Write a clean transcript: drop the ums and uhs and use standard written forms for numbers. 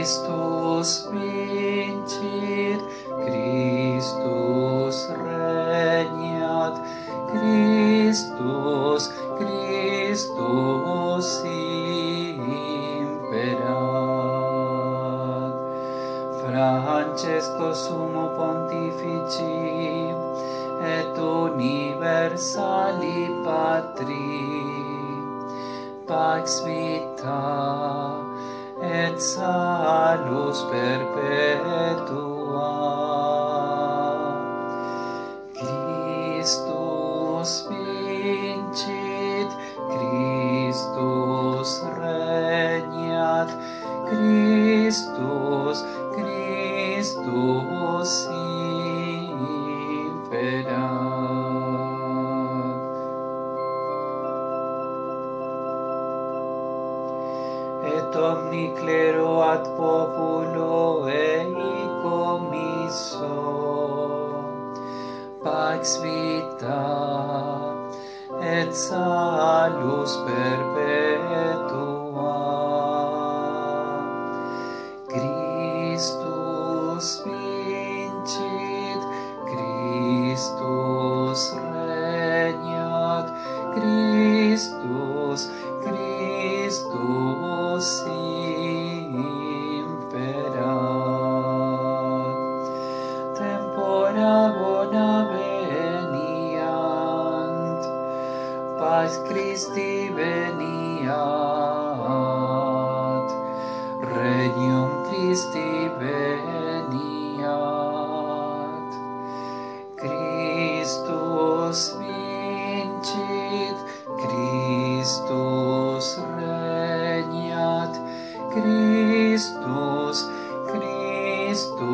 Christus vincit, Christus regnat, Christus imperat. Francesco Sumo Pontifici et universali Patri, pax vita et salus perpetua. Christus vincit, Christus regnat, Christus imperat. Et omni clero ad populo ei commisso, pax vita et salus perpetua. Christus vincit, Christus regnat, Christus imperat. Tempora bona veniant, pax Christi veniat, regnum Christi veniat. Christus vincit, Christus regnat, Christus